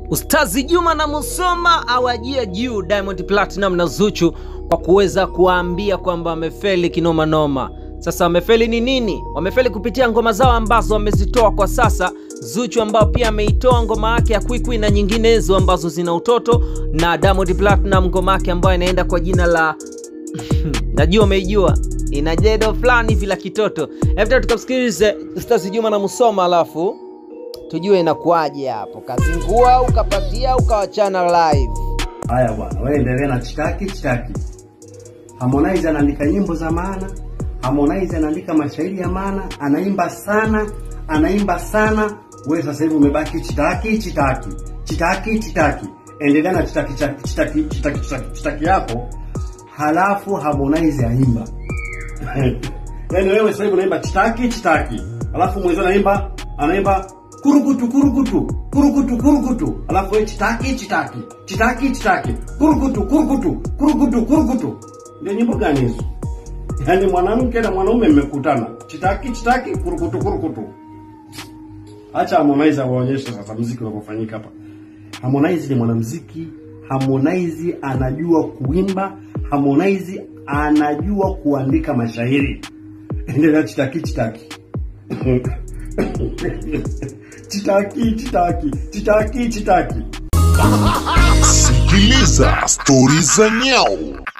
Ustazi Juma na Musoma awajia juu Diamond Platinum na Zuchu kwa kuweza kuambia kwamba wamefeli kinoma noma. Sasa wamefeli ni nini? Wamefeli kupitia ngoma zao ambazo wamezitoa kwa sasa. Zuchu ambao pia ameitoa ngoma yake ya Kwikwi na nyinginezo ambazo zina utoto, na Diamond Platinum ngoma yake ambayo inaenda kwa jina la najua umeijua, ina jedo fulani hivi la kitoto. Hebu tukamsikilize Ustazi Juma na Musoma alafu tujue inakuaje hapo. Kazingua ukapatia ukawachana live. Haya bwana, wewe endelea na chitaki. Harmonize anaandika nyimbo za maana, Harmonize anaandika mashairi ya maana, anaimba sana. Wewe sasa hivi umebaki chitaki. Endelea na chitaki yako, halafu Harmonize aimba. Yaani wewe sasa hivi unaimba chitaki, halafu mwezo anaimba kurukutu, alafu wewe chitaki, kurukutu. Ndio nyimbo gani hizo? Yaani mwanamke na mwanaume mmekutana, chitaki, kurukutu. Acha Harmonize awaonyeshe sasa muziki unavyofanyika hapa. Harmonize ni mwanamuziki, Harmonize anajua kuimba, Harmonize anajua kuandika mashairi. Endelea chitaki. Chitaki. Sikiliza Stories za Nyau.